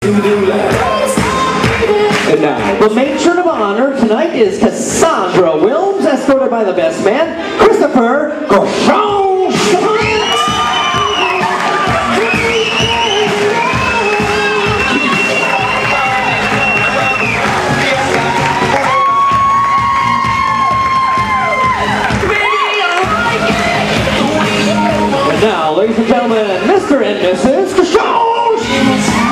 And now, the matron of honor tonight is Cassandra Wilms, escorted by the best man, Christopher Chrzaszcz. And now, ladies and gentlemen, Mr. and Mrs. Chrzaszcz.